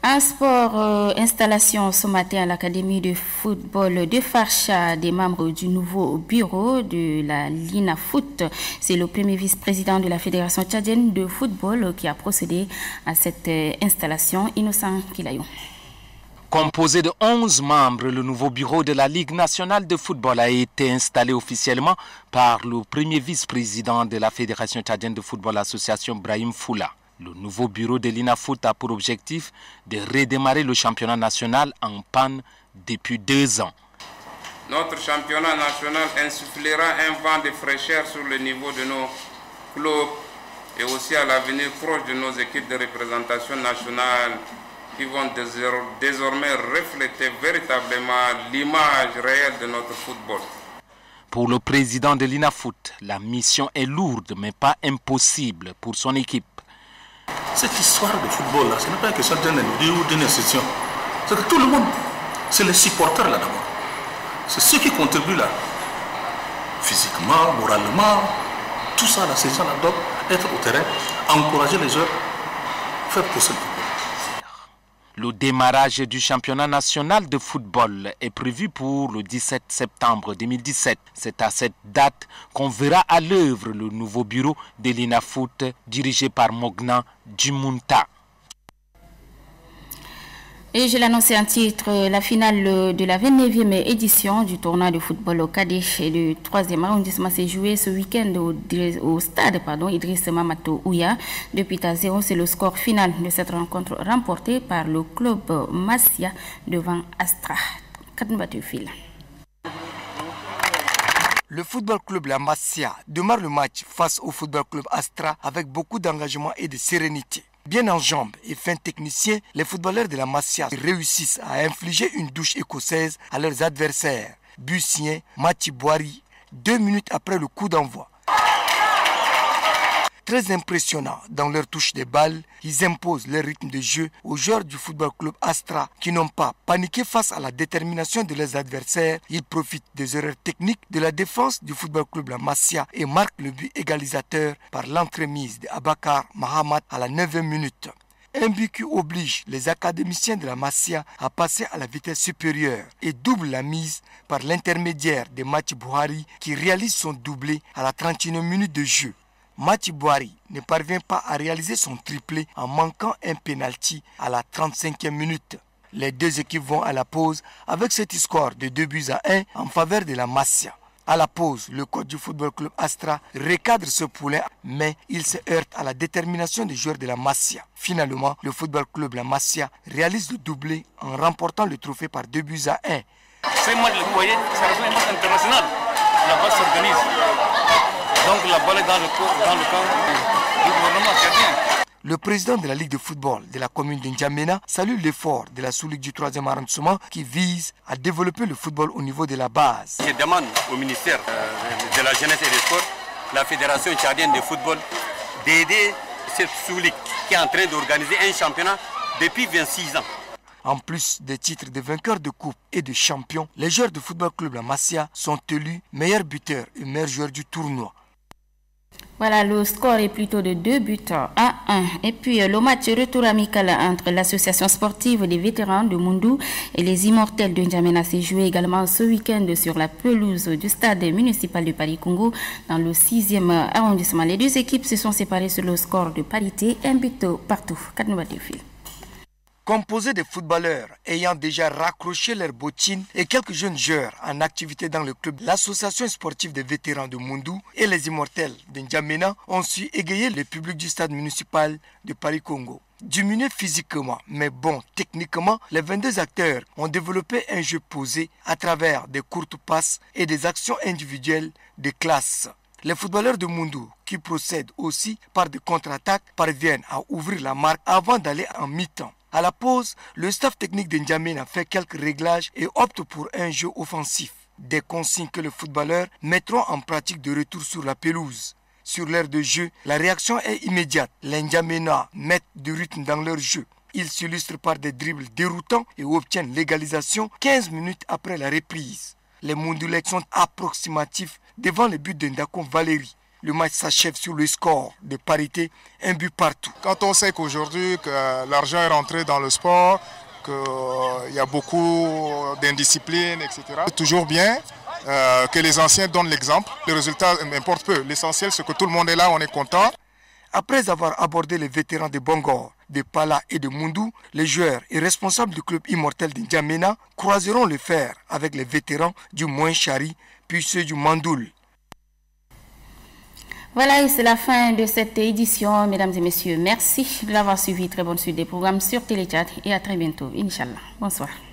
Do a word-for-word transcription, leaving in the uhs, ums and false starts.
Un sport euh, installation ce matin à l'Académie de football de Farsha des membres du nouveau bureau de la Lina Foot. C'est le premier vice-président de la Fédération tchadienne de football qui a procédé à cette euh, installation. Innocent Kilayou. Composé de onze membres, le nouveau bureau de la Ligue nationale de football a été installé officiellement par le premier vice-président de la Fédération tchadienne de football, l'association Brahim Foula. Le nouveau bureau de l'I N A Foot a pour objectif de redémarrer le championnat national en panne depuis deux ans. Notre championnat national insufflera un vent de fraîcheur sur le niveau de nos clubs et aussi à l'avenir proche de nos équipes de représentation nationale qui vont désormais refléter véritablement l'image réelle de notre football. Pour le président de l'I N A Foot, la mission est lourde mais pas impossible pour son équipe. Cette histoire de football là, ce n'est pas une question d'un individu ou d'une institution. C'est que tout le monde, c'est les supporters là d'abord. C'est ceux qui contribuent là. Physiquement, moralement, tout ça là, ces gens là doivent être au terrain, encourager les joueurs, faire pousser le football. Le démarrage du championnat national de football est prévu pour le dix-sept septembre deux mille dix-sept. C'est à cette date qu'on verra à l'œuvre le nouveau bureau de l'I N A Foot dirigé par Mognan Djumunta. Et je l'annonçais en titre, la finale de la vingt-neuvième édition du tournoi de football au Cadet et du troisième arrondissement s'est jouée ce week-end au, au stade pardon, Idriss Mamato Ouya. Depuis à zéro, c'est le score final de cette rencontre remportée par le club Massia devant Astra. Le football club La Massia démarre le match face au football club Astra avec beaucoup d'engagement et de sérénité. Bien en jambes et fins techniciens, les footballeurs de la Massia réussissent à infliger une douche écossaise à leurs adversaires. Bussien, Matibouari, deux minutes après le coup d'envoi. Très impressionnants dans leur touche de balle, ils imposent leur rythme de jeu aux joueurs du football club Astra qui n'ont pas paniqué face à la détermination de leurs adversaires. Ils profitent des erreurs techniques de la défense du football club La Massia et marquent le but égalisateur par l'entremise de Abakar Mahamat à la neuvième minute. Un but qui oblige les académiciens de la Massia à passer à la vitesse supérieure et double la mise par l'intermédiaire de Mati Bouhari qui réalise son doublé à la trente et unième minute de jeu. Mati Bouhari ne parvient pas à réaliser son triplé en manquant un penalty à la trente-cinquième minute. Les deux équipes vont à la pause avec cet score de deux buts à un en faveur de la Massia. À la pause, le coach du football club Astra recadre ce poulain, mais il se heurte à la détermination des joueurs de la Massia. Finalement, le football club La Massia réalise le doublé en remportant le trophée par deux buts à un. C'est moi, vous voyez, c'est un match international. La balle s'organise. Donc la balle est dans le, dans le camp du gouvernement tchadien. Le président de la Ligue de football de la commune de N'Djamena salue l'effort de la sous-ligue du troisième arrondissement qui vise à développer le football au niveau de la base. Je demande au ministère de la Jeunesse et des Sports, la Fédération tchadienne de football, d'aider cette sous-ligue qui est en train d'organiser un championnat depuis vingt-six ans. En plus des titres de vainqueurs de coupe et de champions, les joueurs du football club La Massia sont élus meilleurs buteurs et meilleurs joueurs du tournoi. Voilà, le score est plutôt de deux buts à un. Et puis le match retour amical entre l'association sportive des vétérans de Mundou et les immortels de N'Djamena s'est joué également ce week-end sur la pelouse du stade municipal de Paris-Congo dans le sixième arrondissement. Les deux équipes se sont séparées sur le score de parité, un but partout. Composé de footballeurs ayant déjà raccroché leurs bottines et quelques jeunes joueurs en activité dans le club, l'association sportive des vétérans de Mundou et les immortels de N'Djamena ont su égayer le public du stade municipal de Paris-Congo. Diminués physiquement, mais bon techniquement, les vingt-deux acteurs ont développé un jeu posé à travers des courtes passes et des actions individuelles de classe. Les footballeurs de Mundou, qui procèdent aussi par des contre-attaques, parviennent à ouvrir la marque avant d'aller en mi-temps. À la pause, le staff technique de N'Djamena fait quelques réglages et opte pour un jeu offensif. Des consignes que les footballeurs mettront en pratique de retour sur la pelouse. Sur l'heure de jeu, la réaction est immédiate. Les N'Djamena mettent du rythme dans leur jeu. Ils s'illustrent par des dribbles déroutants et obtiennent l'égalisation quinze minutes après la reprise. Les Mondoulais sont approximatifs devant le but de Ndakon Valérie. Le match s'achève sur le score de parité, un but partout. Quand on sait qu'aujourd'hui que l'argent est rentré dans le sport, qu'il y a beaucoup d'indiscipline, et cetera, c'est toujours bien euh, que les anciens donnent l'exemple. Le résultat importe peu. L'essentiel, c'est que tout le monde est là, on est content. Après avoir abordé les vétérans de Bongor, de Pala et de Mundu, les joueurs et responsables du club immortel de N'Djamena croiseront le fer avec les vétérans du Moinchari puis ceux du Mandoul. Voilà, et c'est la fin de cette édition. Mesdames et messieurs, merci de l'avoir suivi. Très bonne suite des programmes sur Téléchat et à très bientôt, Inch'Allah. Bonsoir.